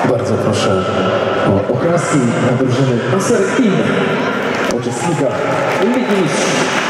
Bardzo proszę o oklaski na drużyny Aserek Team, uczestnika Ligi Mistrzów.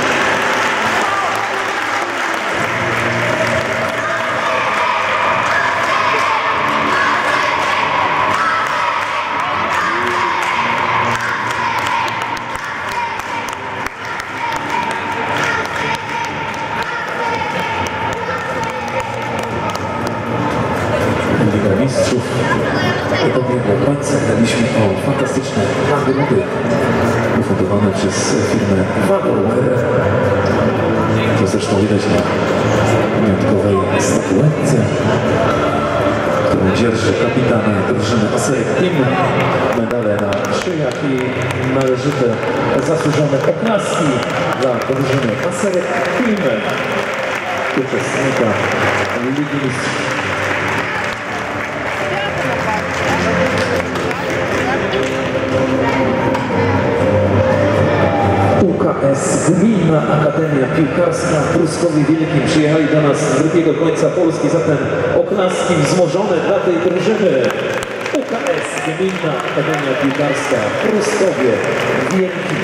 Liga Mistrzów dobiegła końca. Daliśmy o fantastyczne nagrody ufundowane przez firmę Valor. To zresztą widać na wyjątkowej statuetce, którą dzierży kapitan drużyny Aserek Team. Medale na szyjach i należyte zasłużone oklaski dla drużyny Aserek Team, uczestnika Ligi Mistrzów. UKS Gminna Akademia Piłkarska w Pruskowie Wielkim przyjechali do nas z drugiego końca Polski, zatem oklaski wzmożone dla tej drużyny. UKS Gminna Akademia Piłkarska w Pruskowie Wielkim.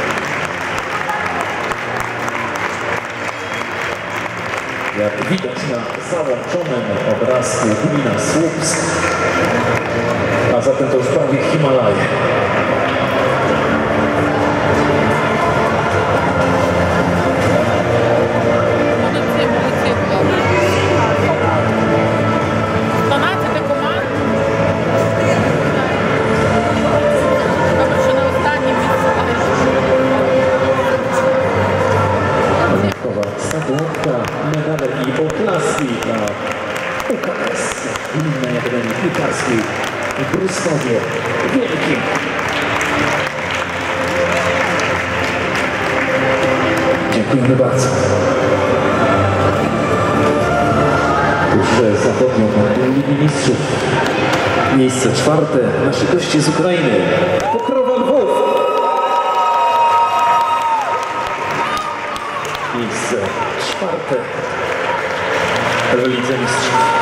Jak widać na załączonym obrazku gmina Słupsk, a zatem to już prawie Himalaje. Statuetka, medale i oklaski dla UKS Gminnej Akademii Piłkarskiej w Pruskowie Wielkim. Dziękujemy bardzo. Już zachodnią Ligi Mistrzów. Miejsce czwarte, nasi goście z Ukrainy. Pokrowa Lwów. Miejsce czwarte w Lidze Mistrzów.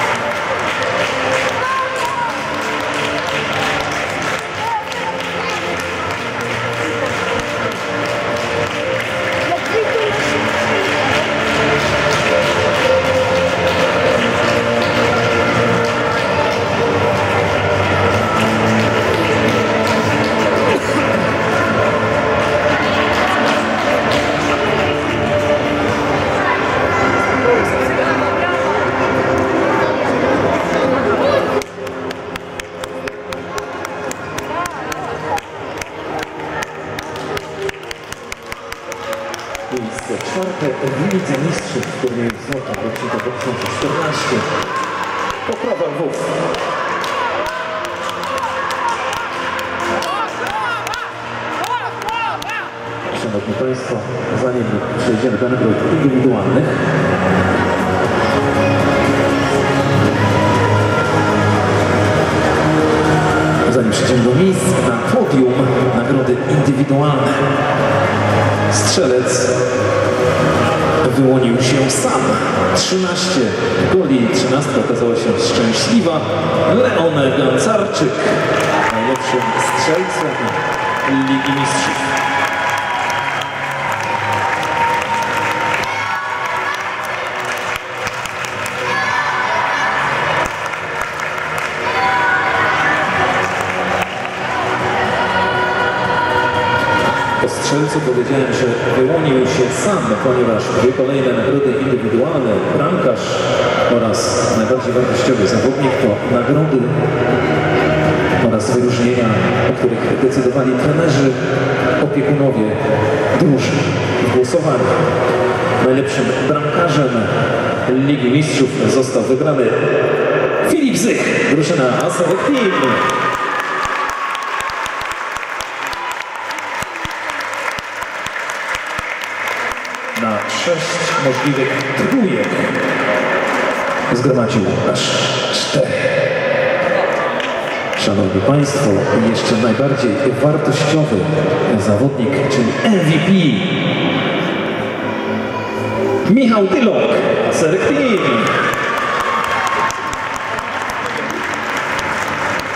Miejsce czwarte w Lidze Mistrzów w turnieju złota w roczniku 2014. Pokrowa Lwów. Szanowni Państwo, zanim przejdziemy do nagród indywidualnych, zanim przejdziemy do miejsc na podium, nagrody indywidualne. Strzelec wyłonił się sam. 13 goli, 13 okazała się szczęśliwa. Leon Gancarczyk, najlepszym strzelcem Ligi Mistrzów. O strzelcu powiedziałem, że wyłonił się sam, ponieważ dwie kolejne nagrody indywidualne, bramkarz oraz najbardziej wartościowy zawodnik to nagrody oraz wyróżnienia, o których decydowali trenerzy, opiekunowie drużyn w głosowaniu. Najlepszym bramkarzem Ligi Mistrzów został wybrany Filip Zych, drużyna Aserek Team. Na 6 możliwych trójek zgromadził aż 4. Szanowni Państwo, jeszcze najbardziej wartościowy zawodnik, czyli MVP. Michał Tylok, Aserek Team.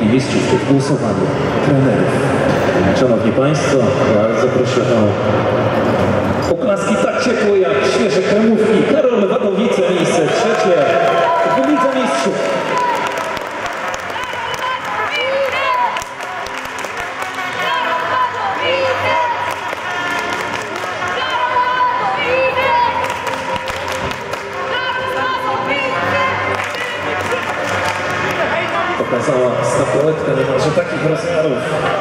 Ligi Mistrzów w głosowaniu trenerów. Szanowni Państwo, bardzo proszę o oklaski tak ciepłe jak świeże kremówki. Karol Wadowice, miejsce trzecie w Lidze Mistrzów. Pokazała statuetkę niemalże takich rozmiarów.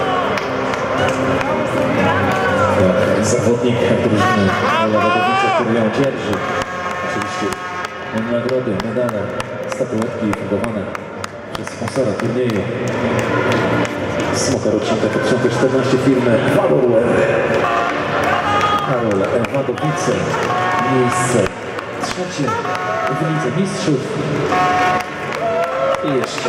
Zawodnik drużyny Wadowice, który ją dzierży. Oczywiście nagrody, medale, statuetki fundowane przez sponsora turnieju. Smoka rocznika 2014 firmy Valorware. Karol Wadowice, miejsce trzecie w Lidze Mistrzów. I jeszcze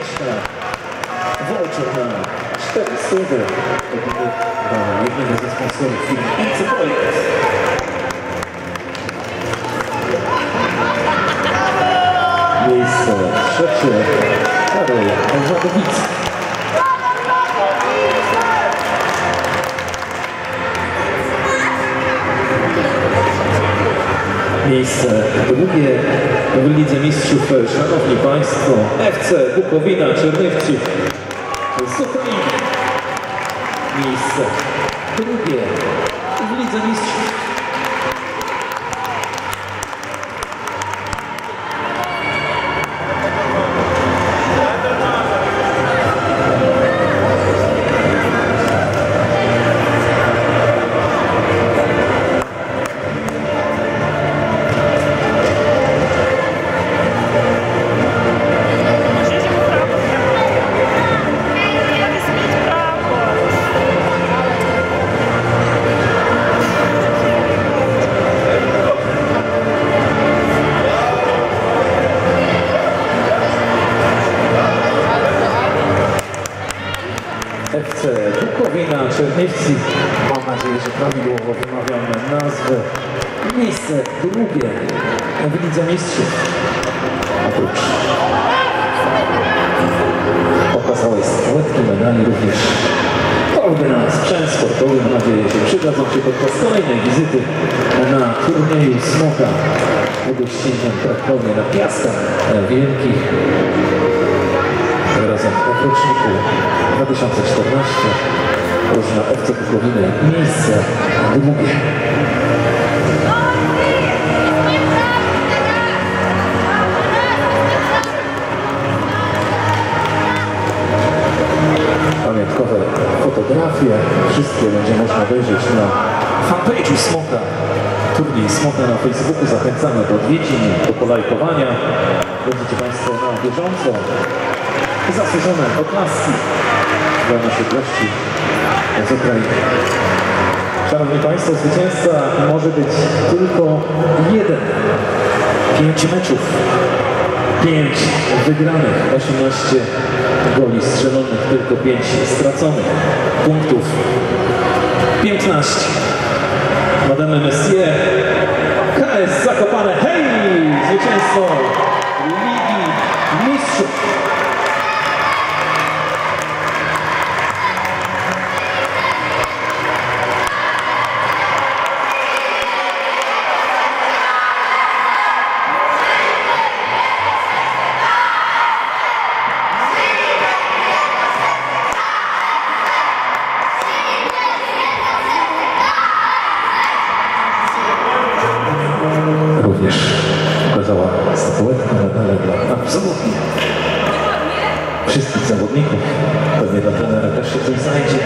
voucher na 400 do jednego ze sponsorów firmy Incyprojekt. Miejsce trzecie Karol Wadowice. Miejsce drugie w Lidze Mistrzów, szanowni Państwo, FC Bukowina Czernywci z Ukrainy. Miejsce drugie w Lidze Mistrzów. FC Bukowina Czernywci. Mam nadzieję, że prawidłowo wymawiamy nazwę. Miejsce drugie w Lidze Mistrzów. Oprócz okazałej statuetki medali również torby na sprzęt sportowy. Mam nadzieję, że przydadzą się podczas kolejnej wizyty na turnieju Smoka w gościnnym Krakowie na Piastach Wielkich. Razem w roczniku 2014 drużyna FC Bukowiny miejsce drugie. Pamiątkowe fotografie, wszystkie będzie można obejrzeć na fanpage'u Smoka. Turniej Smoka na Facebooku. Zachęcamy do odwiedzin, do polajkowania. Będziecie Państwo na bieżąco. Zasłużone oklaski dla naszych gości z Ukrainy. Szanowni Państwo, zwycięzca może być tylko jeden. 5 meczów, 5 wygranych, 18 goli strzelonych, tylko 5 straconych. Punktów 15. Madame Messier, KS Zakopane, hej! Zwycięstwo Ligi Mistrzów. Również pokazała statuetkę, medale dla absolutnie wszystkich zawodników. Pewnie dla trenera też się coś znajdzie.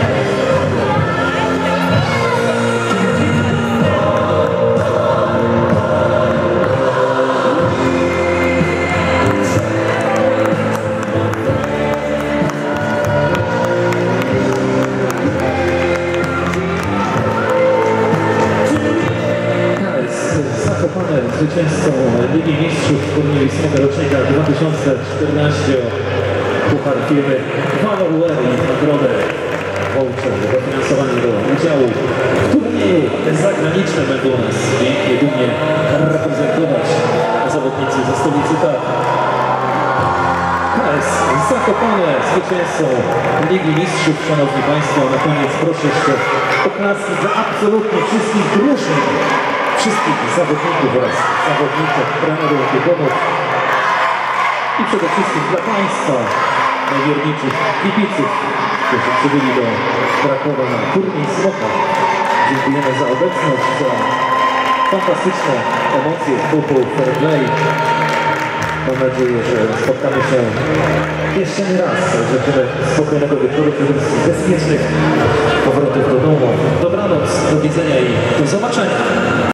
Zwycięzcą Ligi Mistrzów w turnieju Smoka rocznika 2014 puchar firmy Valorware i nagrodę voucher, dofinansowanie do udziału w turnieju zagranicznym. Będą nas pięknie, dumnie reprezentować zawodnicy ze stolicy. Tak. z Zakopane, zwycięzcą Ligi Mistrzów. Szanowni Państwo, na koniec proszę jeszcze oklaski dla absolutnie wszystkich drużyn, wszystkich zawodników oraz zawodniczek, trenerów, biegunów i przede wszystkim dla Państwa, najwierniejszych kibiców, którzy przybyli do Krakowa na turniej Smoka. Dziękujemy za obecność, za fantastyczne emocje w duchu fair play. Mam nadzieję, że spotkamy się jeszcze nie raz. Życzymy spokojnego wieczoru, przede wszystkim bezpiecznych powrotów do domu. Dobranoc, do widzenia i do zobaczenia.